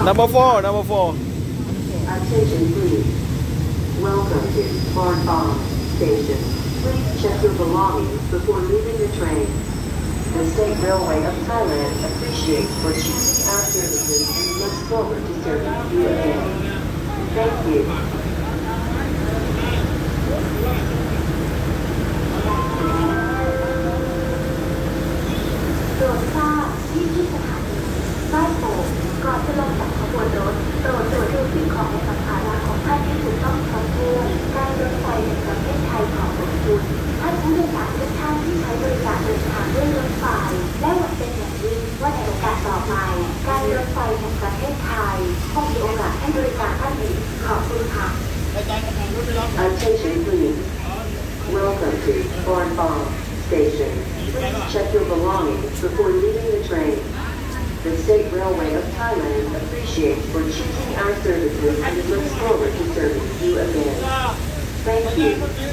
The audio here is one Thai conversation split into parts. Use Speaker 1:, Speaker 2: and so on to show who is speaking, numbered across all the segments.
Speaker 1: number four number four
Speaker 2: Attention please. Welcome to Bangkok Station. Please check your belongings before leaving the train. The State Railway of Thailand appreciates for choosing our services and looks forward to serving you again. Thank you.
Speaker 3: โปรดทราบที่สถานีบ้านโป่งก่อนจะลงจากขบวนรถโปรดตรวจดูสิ่งของในสัมภาระของท่านที่ถูกต้องครบถ้วนการรถไฟแห่งประเทศไทยขอบคุณท่านผู้โดยสารทุกท่านที่ใช้บริการเดินทางด้วยรถไฟและหวังเป็นอย่างยิ่งว่าในโอกาสต่อไปการรถไฟแห่งประเทศไทยคงมีโอกาสให้บริการท่านอีกขอบคุณค่ะ
Speaker 2: Attention please. Welcome to Bangkok Station. Please check your belongings before leaving the train. The State Railway of Thailand appreciates for choosing our services and looks forward to serving you again. Thank you.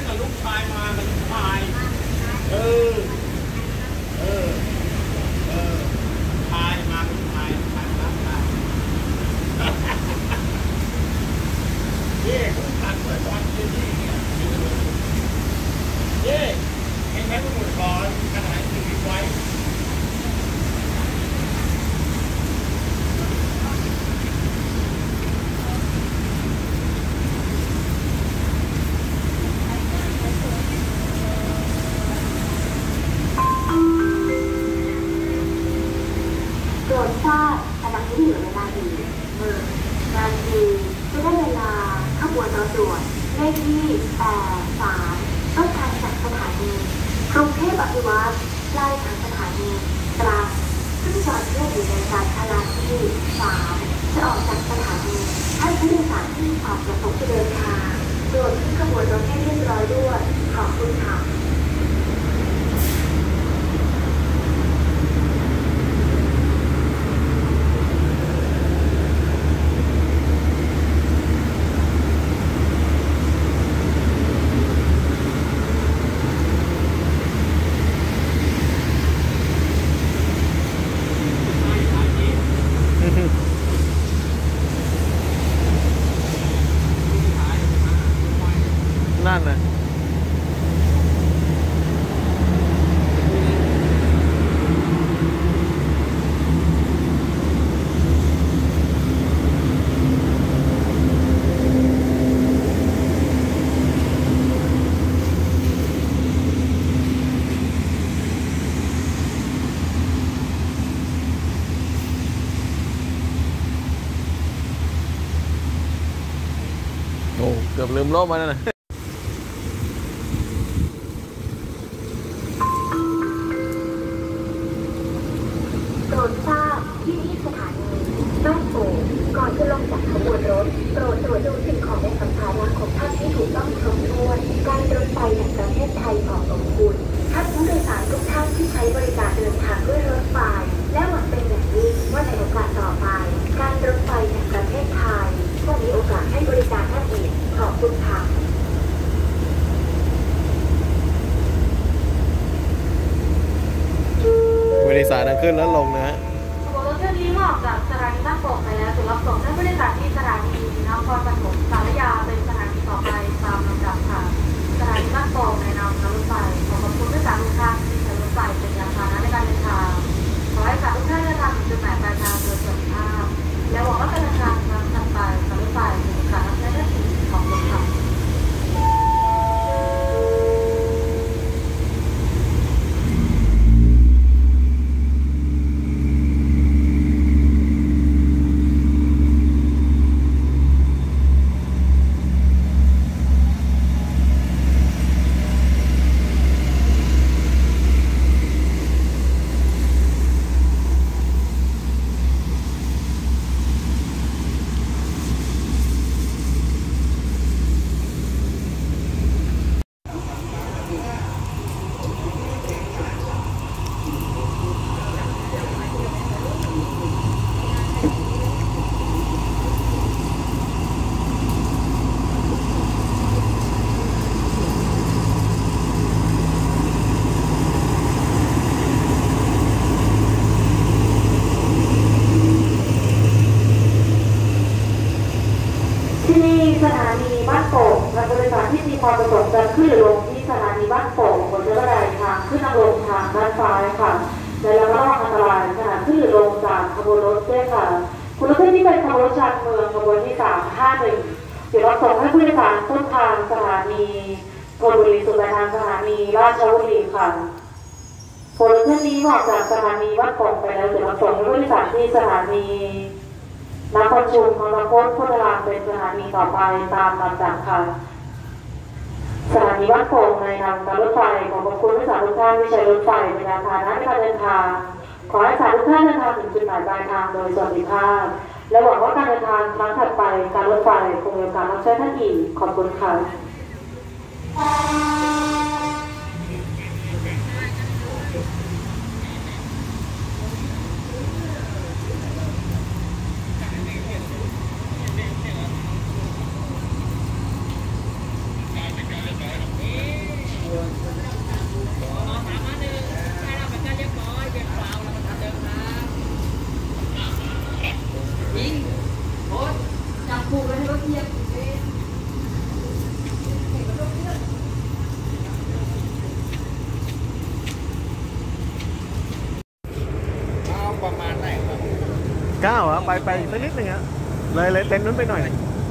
Speaker 3: โปรดทราบขณะที่เหลือเวลาอีกนาทีจะได้เวลาขบวนรถด่วนเลขที่83ต้นทางจากสถานีกรุงเทพอภิวัตรปลายทางสถานีตรังซึ่งจอดเทียบอยู่ในการชลาที่3จะออกจากสถานีท่านผู้โดยสารที่มีความประสงค์จะเดินทางโปรดขึ้นขบวนรถให้เรียบร้อยด้วยขอบคุณค่ะ
Speaker 1: นั่นนะโอ้เกือบลืมลบมาแล้วนะ
Speaker 3: โปรดทราบที่สถานีบ้านโป่งก่อนจะลงจากขบวนรถโปรดตรวจดูสิ่งของในสัมภาระของท่านที่ถูกต้องครบถ้วนการรถไฟแห่งประเทศไทยขอบคุณท่านผู้โดยสารทุกท่านที่ใช้บริการเดินทางด้วยรถไฟและหวังเป็นอย่างยิ่งว่าในโอกาสต่อไปการรถไฟแห่งประเทศไทยคงมีโอกาสให้บริการท่านอีกขอบคุณค่ะ
Speaker 1: บริษัทดังขึ้นแล้วลงนะฮะ
Speaker 4: ขบวนรถเที่ยวนี้ออกจากสถานีบ้านโป่งไปแล้วถูกรับส่งท่านผู้โดยสารที่สถานีนครปฐมสารยาเป็นสถานีต่อไปตามลำดับค่ะสถานีบ้านโป่งในนามรถไฟขอขอบคุณผู้โดยสารทุกท่านที่ใช้รถไฟเป็นยานพาหนะในการเดินทางขอให้ทุกท่านเดินทางถึงจุดหมายปลายทางโดยสวัสดิภาพและหวังว่าการเดินทางครั้งต่อไปกับรถไฟจะมีการรับใช้หน้าที่ของคนขับ
Speaker 3: ความประสงค์จะขึ้นหรือลงที่สถานีบ้านโป่งบนเรือบันไดทางขึ้นทางลงทางด้านซ้ายค่ะและระมัดระวังอันตรายขณะขึ้นหรือลงจากขบวนรถด้วยค่ะคุณรถที่เป็นขบวนรถชานเมืองขบวนที่351เดี๋ยวเราส่งให้ผู้โดยสารต้นทางสถานีธนบุรีสู่ปลายทางสถานีราชบุรีค่ะขบวนรถนี้ออกจากสถานีบ้านโป่งไปแล้วเดี๋ยวเราส่งให้ผู้โดยสารที่สถานีนครชุมพรโคตรพุทธรามเป็นสถานีต่อไปตามลำดับค่ะสถานีบ้านโป่งในทางการรถไฟขอบคุณผู้โดยสารทุกท่านที่ใช้รถไฟเป็นยานพาหนะในการเดินทางขอให้สารทุกท่านเดินทางถึงจุดหมายปลายทางโดยสวัสดิภาพและหวังว่าการเดินทางครั้งถัดไปการรถไฟคงมีโอกาสรับใช้ท่านอีกขอบคุณค่ะ
Speaker 1: 9เหรอไปอีกสักนิดหนึ่งอะเลยเต็นท์นู้นไปหน่อย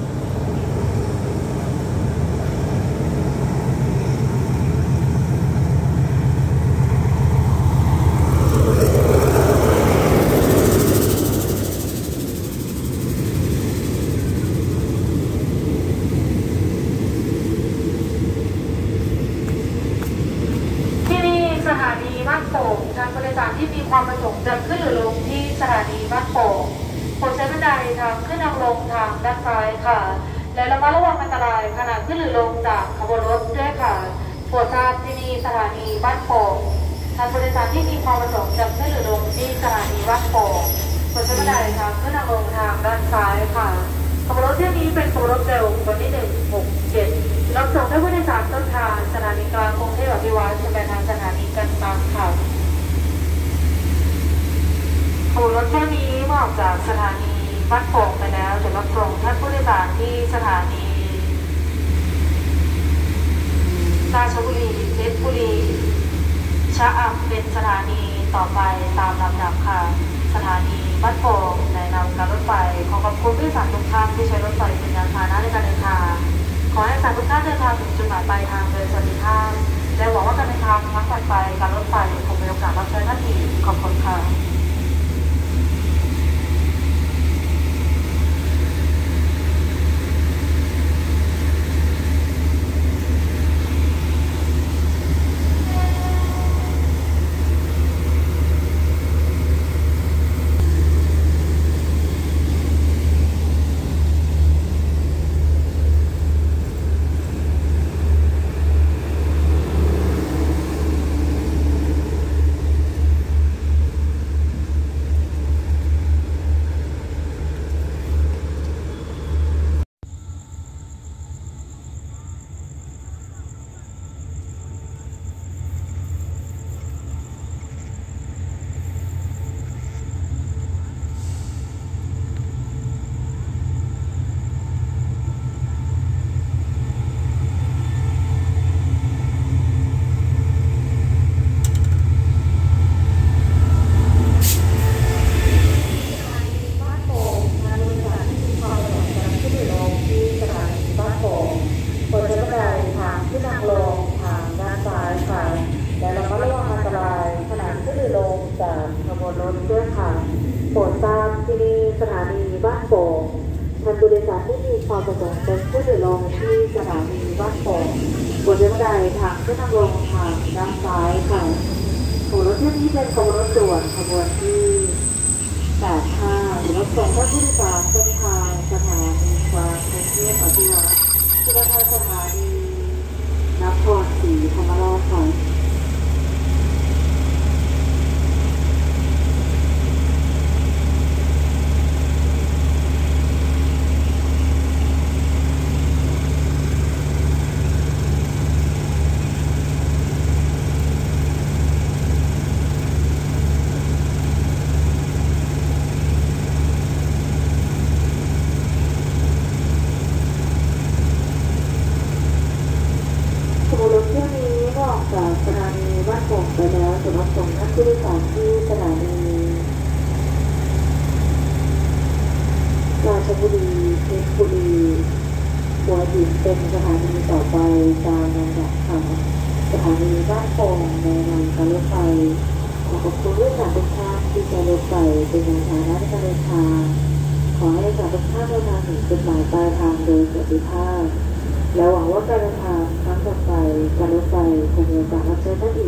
Speaker 3: สถานีบ้านโป่งทางบริษัทที่มีความประสงค์จะขึ้นหรือลงที่สถานีบ้านโป่งโปรดใช้บันไดทางขึ้นทางลงทางด้านซ้ายค่ะและระมัดระวังอันตรายขณะขึ้นหรือลงจากขบวนรถด้วยค่ะโปรดทราบที่นี่สถานีบ้านโป่งทางบริษัทที่มีความประสงค์จะขึ้นหรือลงที่สถานีบ้านโป่งโปรดใช้บันไดทางขึ้นทางลงทางด้านซ้ายค่ะขบวนรถเที่ยวนี้เป็นขบวนรถเร็ววันที่167รับส่งให้ผู้โดยสารต้นทางสถานีกลางกรุงเทพอภิวัตรจะไปทางสถานีกันตังค่ะขบวนรถเที่ยวนี้เมื่อออกจากสถานีบ้านโป่งไปแล้วจะรับส่งท่านผู้โดยสารที่สถานีราชบุรีเพชรบุรีชะอำเป็นสถานีต่อไปตามลำดับค่ะสถานีบ้านโป่งในนำการรถไฟขอขอบคุณผู้โดยสารทุกท่านที่ใช้รถไฟเป็นยานพาหนะในการเดินทางขอให้สารทุกท่านเดินทางถึงจุดหมายปลายทางโดยสวัสดิภาพและหวังว่าการเดินทางครั้งต่อไปการรถไฟคงมีโอกาสรับใช้ท่านอีกขอบคุณค่ะโปรดทราบที่นี่สถานีบ้านโป่งท่านผู้โดยสารที่มีความประสงค์จะขึ้นหรือลงที่สถานีบ้านโป่งบนเรือบันไดทางขึ้นทางลงทางด้านซ้ายค่ะขบวนรถเที่ยวนี้เป็นขบวนรถด่วนขบวนที่85รถส่งท่านผู้โดยสารต้นทางสถานีกลางกรุงเทพอภิวัตรที่ทางสถานีนครศรีธรรมราชค่ะ
Speaker 2: แล้วสำหรับส่งท่านผู้โดยสารที่สถานีราชบุรีเพชรบุรีหัวหินเป็นสถานีต่อไปตามลำดับค่ะสถานีบ้านโป่งในทางการรถไฟขอขอบคุณผู้โดยสารทุกท่านที่ใช้รถไฟเป็นยานพาหนะในการเดินทางขอให้ผู้โดยสารทุกท่านเดินทางถึงจุดหมายปลายทางโดยสวัสดิภาพและหวังว่าการเดินทางครั้งต่อไปการรถไฟคงมีโอกาสรับใช้ท่าน